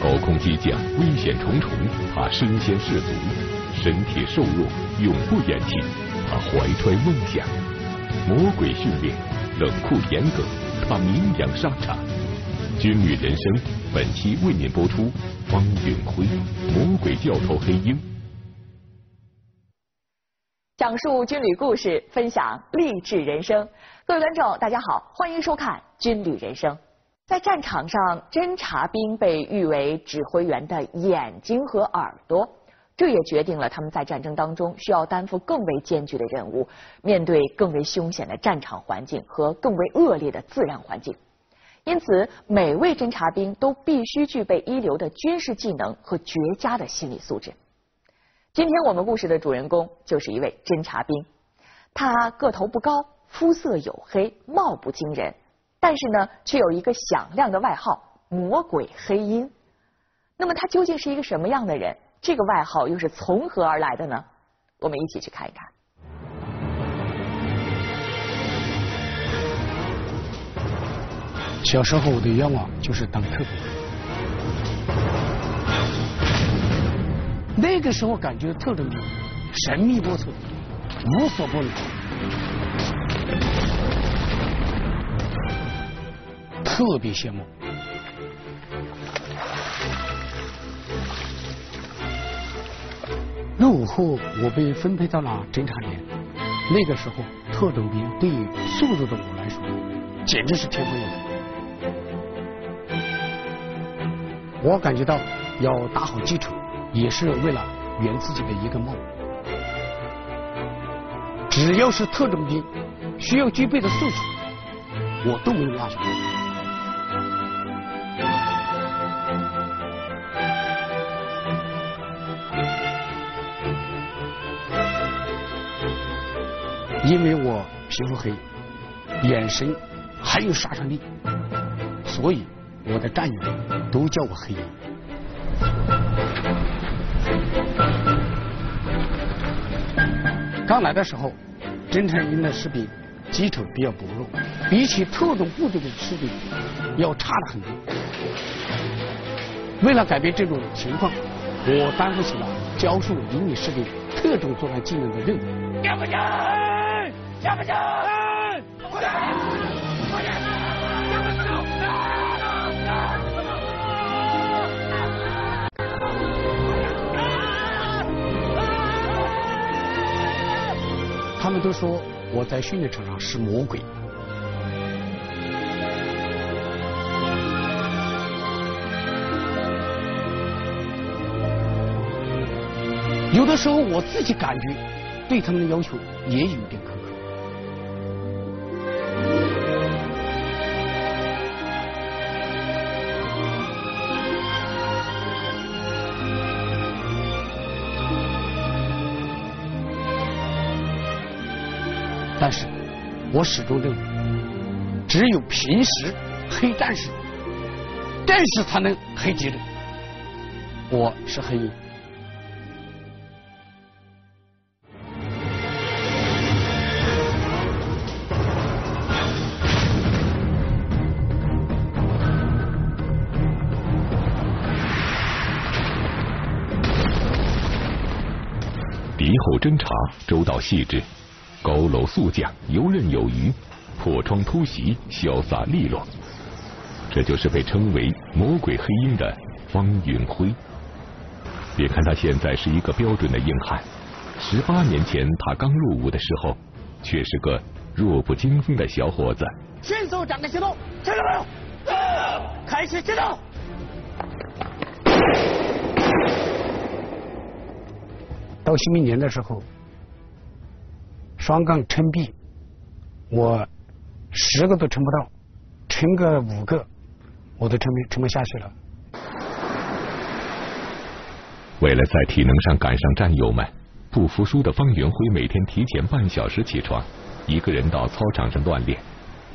高空机降，危险重重，他身先士卒；身体瘦弱，永不言弃，他怀揣梦想。魔鬼训练，冷酷严格，他名扬沙场。军旅人生本期为您播出方允辉，魔鬼教头黑鹰。 讲述军旅故事，分享励志人生。各位观众，大家好，欢迎收看《军旅人生》。在战场上，侦察兵被誉为指挥员的眼睛和耳朵，这也决定了他们在战争当中需要担负更为艰巨的任务，面对更为凶险的战场环境和更为恶劣的自然环境。因此，每位侦察兵都必须具备一流的军事技能和绝佳的心理素质。今天我们故事的主人公就是一位侦察兵，他个头不高，肤色黝黑，貌不惊人，但是呢，却有一个响亮的外号——魔鬼黑鹰。那么他究竟是一个什么样的人？这个外号又是从何而来的呢？我们一起去看一看。 小时候我的愿望就是当特工，那个时候感觉特种兵神秘莫测，无所不能，特别羡慕。入伍后我被分配到了侦察连，那个时候特种兵对于速度的我来说简直是天方夜谭。我感觉到要打好基础，也是为了圆自己的一个梦。只要是特种兵需要具备的素质，我都没有落下。因为我皮肤黑，眼神还有杀伤力，所以我的战友都叫我黑鹰。刚来的时候，侦察营的士兵基础比较薄弱，比起特种部队的士兵要差了很多。为了改变这种情况，我担负起了教授引领士兵特种作战技能的任务。下不下？下不下？他们都说我在训练场上是魔鬼。有的时候我自己感觉对他们的要求也有点苛刻。但是我始终认为，只有平时黑战士，战士才能黑敌人。我是黑鹰。 敌后侦察周到细致，高楼速降，游刃有余，破窗突袭，潇洒利落。这就是被称为魔鬼黑鹰的方允辉。别看他现在是一个标准的硬汉，18年前他刚入伍的时候，却是个弱不禁风的小伙子。 迅速展开行动，听到没有？开始行动！到新兵连的时候，双杠撑臂，我10个都撑不到，撑个5个，我都撑不下去了。 为了在体能上赶上战友们，不服输的方允辉每天提前半小时起床，一个人到操场上锻炼。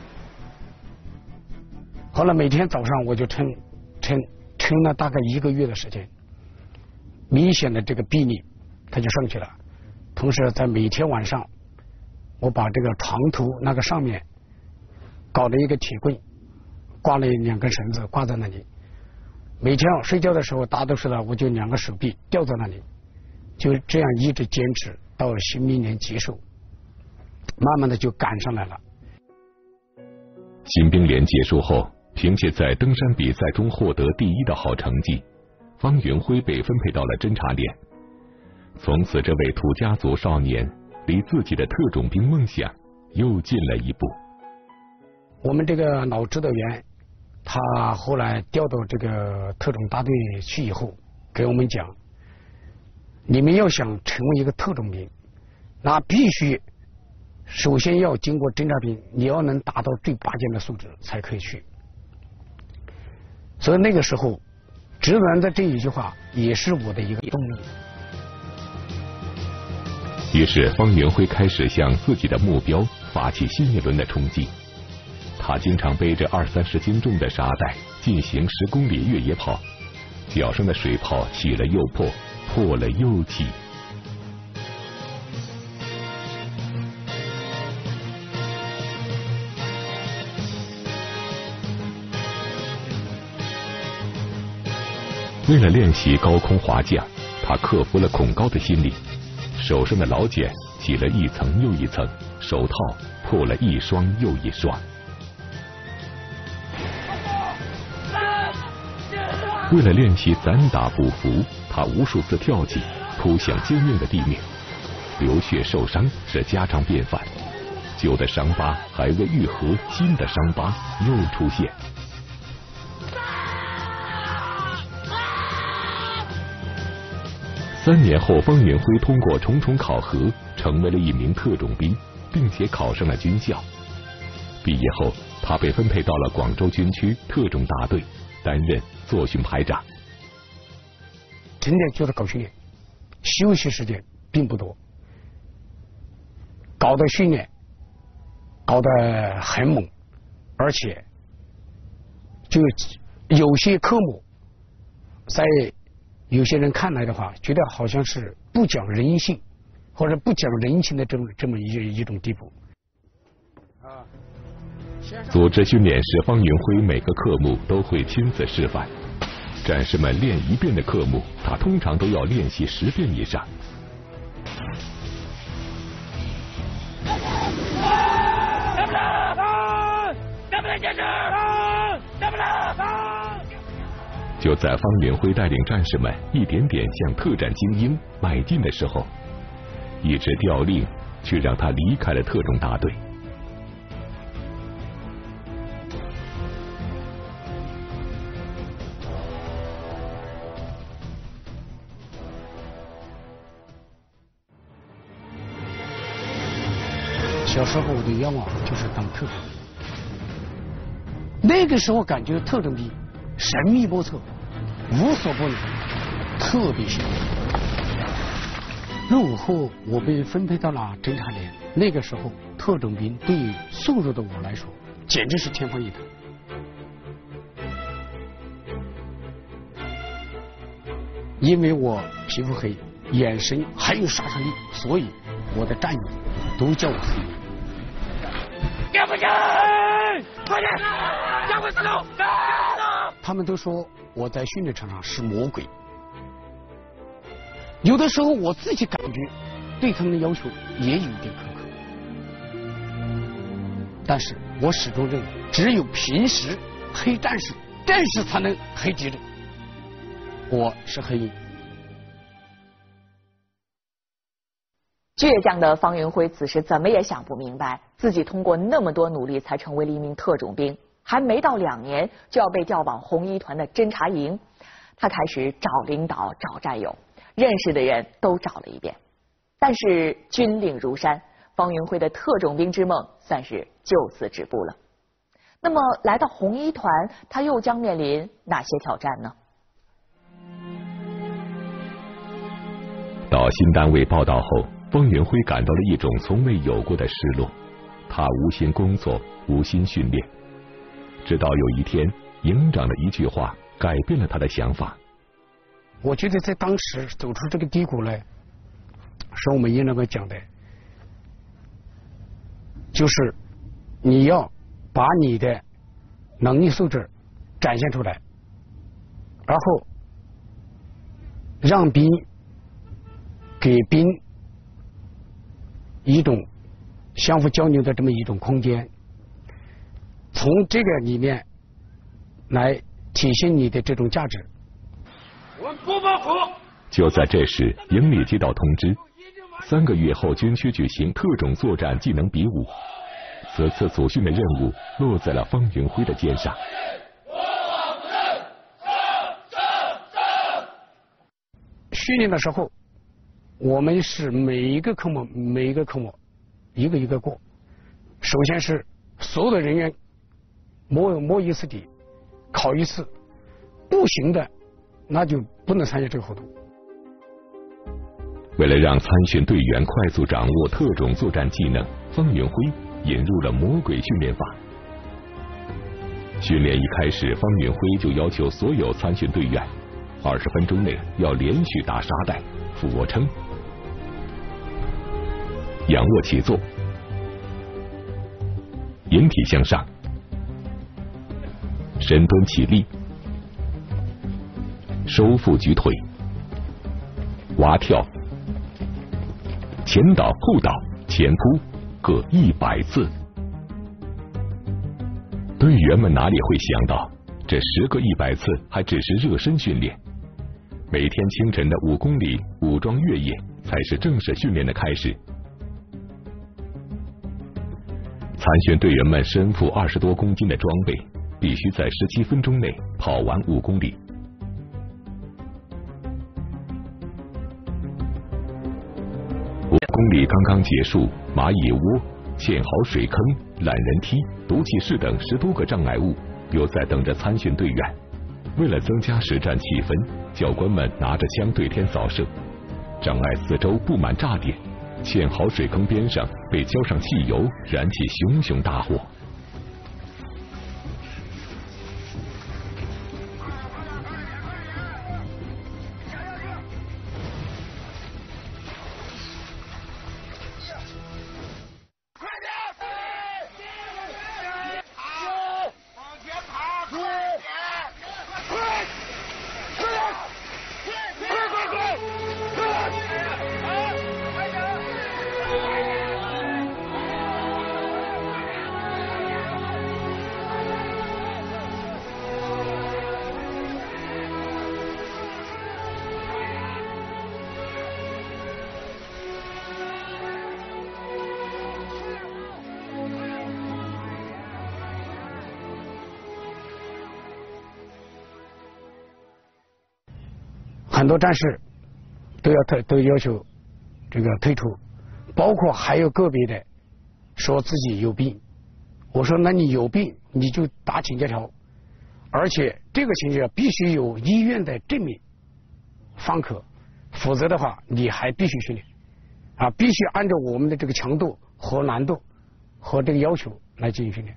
后来每天早上我就撑了大概1个月的时间，明显的这个臂力它就上去了。同时在每天晚上，我把这个床头那个上面搞了一个铁棍，挂了2根绳子挂在那里， 每天睡觉的时候大多数呢，我就2个手臂吊在那里，就这样一直坚持到新兵连结束，慢慢的就赶上来了。 新兵连结束后，凭借在登山比赛中获得第1的好成绩，方云辉被分配到了侦察连。从此，这位土家族少年离自己的特种兵梦想又近了一步。 我们这个老指导员，他后来调到这个特种大队去以后，给我们讲，你们要想成为一个特种兵，那必须首先要经过侦察兵，你要能达到最拔尖的素质才可以去。所以那个时候，指导员的这一句话也是我的一个动力。 于是，方云辉开始向自己的目标发起新一轮的冲击。他经常背着20-30斤重的沙袋进行10公里越野跑，脚上的水泡起了又破，破了又起。为了练习高空滑降，他克服了恐高的心理，手上的老茧起了一层又一层，手套破了一双又一双。为了练习散打不服，他无数次跳起，扑向坚硬的地面，流血受伤是家常便饭。旧的伤疤还未愈合，新的伤疤又出现。3年后，方云辉通过重重考核，成为了一名特种兵，并且考上了军校。毕业后，他被分配到了广州军区特种大队，担任作训排长。 整天就在搞训练，休息时间并不多，搞的训练搞得很猛，而且就有些科目在有些人看来的话，觉得好像是不讲人性或者不讲人情的这么一种地步。 组织训练时，方云辉每个科目都会亲自示范。战士们练1遍的科目，他通常都要练习10遍以上。就在方云辉带领战士们一点点向特战精英迈进的时候，一纸调令却让他离开了特种大队。 小时候我的愿望就是当特种兵，那个时候感觉特种兵神秘莫测，无所不能，特别兴奋。入伍后我被分配到了侦察连，那个时候特种兵对于瘦弱的我来说简直是天方夜谭。因为我皮肤黑，眼神还有杀伤力，所以我的战友都叫我黑人。干不进！快点！加快速度！他们都说我在训练场上是魔鬼，有的时候我自己感觉对他们的要求也有一点苛刻，但是我始终认为，只有平时黑战士，战士才能黑敌人。我是黑鹰。 倔强的方云辉此时怎么也想不明白，自己通过那么多努力才成为了一名特种兵，还没到2年就要被调往红一团的侦察营。他开始找领导、找战友，认识的人都找了一遍。但是军令如山，方云辉的特种兵之梦算是就此止步了。那么来到红一团，他又将面临哪些挑战呢？ 到新单位报道后，方云辉感到了一种从未有过的失落。他无心工作，无心训练，直到有一天，营长的一句话改变了他的想法。 我觉得在当时走出这个低谷呢，是我们营长们讲的，就是你要把你的能力素质展现出来， 然后让兵给兵一种相互交流的这么一种空间，从这个里面来体现你的这种价值。 我们不报复。 就在这时，营里接到通知，3个月后军区举行特种作战技能比武。此次组训的任务落在了方云辉的肩上。 训练的时候，我们是每一个科目一个一个过。首先是所有的人员摸一次底，考一次，不行的那就不能参加这个活动。 为了让参训队员快速掌握特种作战技能，方云辉引入了魔鬼训练法。训练一开始，方云辉就要求所有参训队员20分钟内要连续打沙袋、俯卧撑、仰卧起坐、引体向上、深蹲起立、收腹举腿、蛙跳、前倒后倒、前扑，各100次。队员们哪里会想到，这10个100次还只是热身训练。每天清晨的5公里武装越野才是正式训练的开始。参训队员们身负20多公斤的装备，必须在17分钟内跑完5公里。5公里刚刚结束，蚂蚁窝、堑壕水坑、懒人梯、毒气室等10多个障碍物又在等着参训队员。为了增加实战气氛，教官们拿着枪对天扫射，障碍四周布满炸点，堑壕水坑边上被浇上汽油，燃起熊熊大火。 很多战士都要求这个退出，包括还有个别的说自己有病。我说那你有病你就打请假条，而且这个请假条必须有医院的证明方可，否则的话你还必须训练啊，必须按照我们的这个强度和难度和这个要求来进行训练。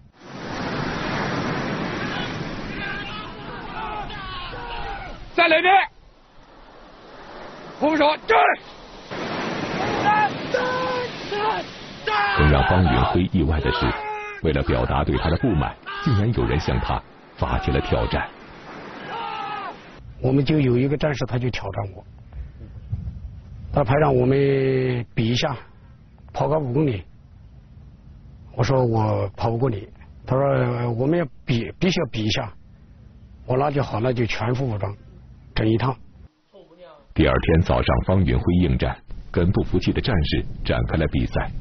在哪边？扶手站！ 更让方云辉意外的是，为了表达对他的不满，竟然有人向他发起了挑战。 我们就有一个战士，他就挑战我，他排长我们比一下，跑个5公里。我说我跑不过你，他说我们要必须要比一下。我那就好，那就全副武装，整一趟。 第二天早上，方云辉应战，跟不服气的战士展开了比赛。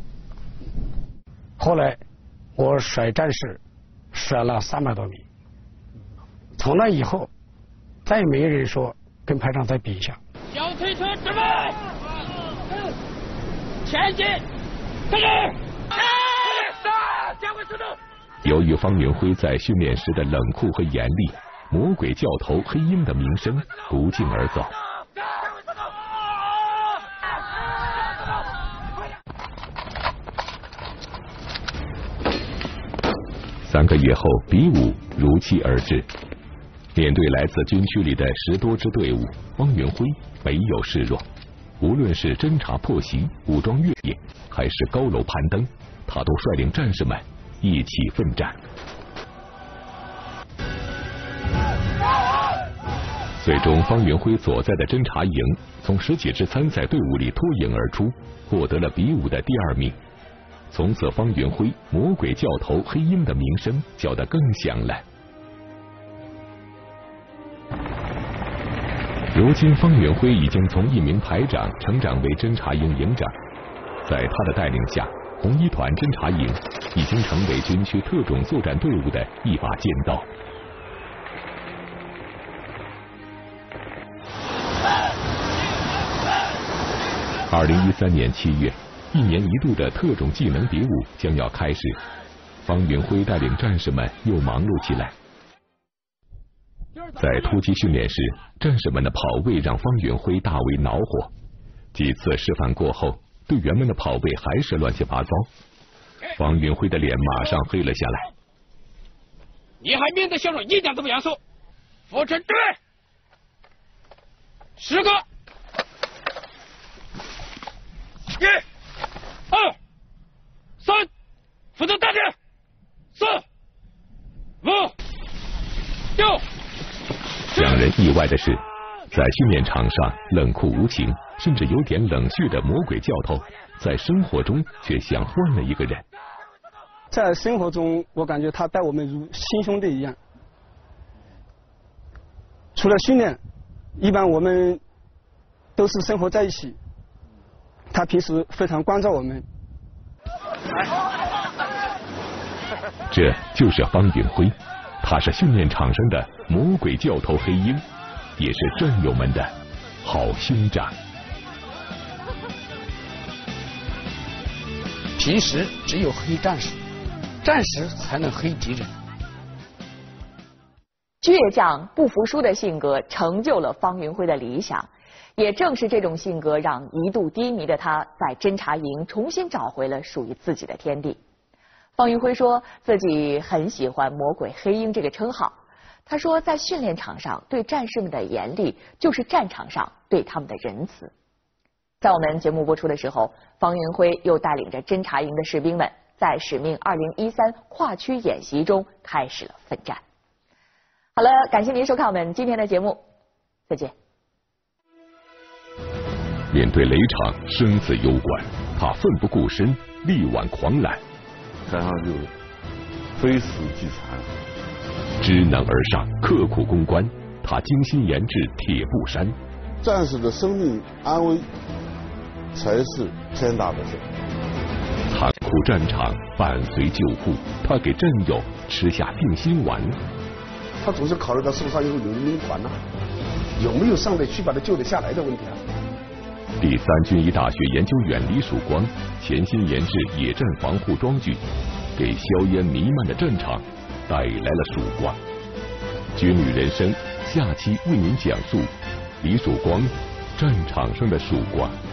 后来我甩战士甩了300多米，从那以后再也没人说跟排长再比一下。 小推车准备，前进，开始！加快速度！ 由于方云辉在训练时的冷酷和严厉，魔鬼教头黑鹰的名声不胫而走。3个月后，比武如期而至。面对来自军区里的10多支队伍，方云辉没有示弱。无论是侦察破袭、武装越野，还是高楼攀登，他都率领战士们一起奋战。 最终，方云辉所在的侦察营从10几支参赛队伍里脱颖而出，获得了比武的第2名。从此，方云辉魔鬼教头黑鹰的名声叫得更响了。如今，方云辉已经从一名排长成长为侦察营营长，在他的带领下，红一团侦察营已经成为军区特种作战队伍的一把尖刀。2013年7月，1年1度的特种技能比武将要开始，方云辉带领战士们又忙碌起来。在突击训练时，战士们的跑位让方云辉大为恼火。几次示范过后，队员们的跑位还是乱七八糟，方云辉的脸马上黑了下来。 你还面对校长一点都不严肃，扶持队，10个，1、2、3，负责大点，4、5、6。 让人意外的是，在训练场上冷酷无情，甚至有点冷血的魔鬼教头，在生活中却像换了一个人。 在生活中，我感觉他待我们如亲兄弟一样。除了训练，一般我们都是生活在一起。他平时非常关照我们。 这就是方云辉，他是训练场上的魔鬼教头黑鹰，也是战友们的好兄长。 平时只有黑战士，战时才能黑敌人。 倔强不服输的性格成就了方云辉的理想，也正是这种性格让一度低迷的他在侦察营重新找回了属于自己的天地。方云辉说自己很喜欢魔鬼黑鹰这个称号，他说在训练场上对战士们的严厉就是战场上对他们的仁慈。在我们节目播出的时候，方云辉又带领着侦察营的士兵们在使命2013跨区演习中开始了奋战。好了，感谢您收看我们今天的节目，再见。 面对雷场生死攸关，他奋不顾身，力挽狂澜， 台上就非死即残， 知能而上，刻苦攻关，他精心研制铁布衫。 战士的生命安危才是天大的事。 残酷战场伴随救护，他给战友吃下定心丸。 他总是考虑到受伤以后有人团呢，有没有上得去把他救得下来的问题啊。 第3军医大学研究员李曙光潜心研制野战防护装具，给硝烟弥漫的战场带来了曙光。军旅人生下期为您讲述李曙光战场上的曙光。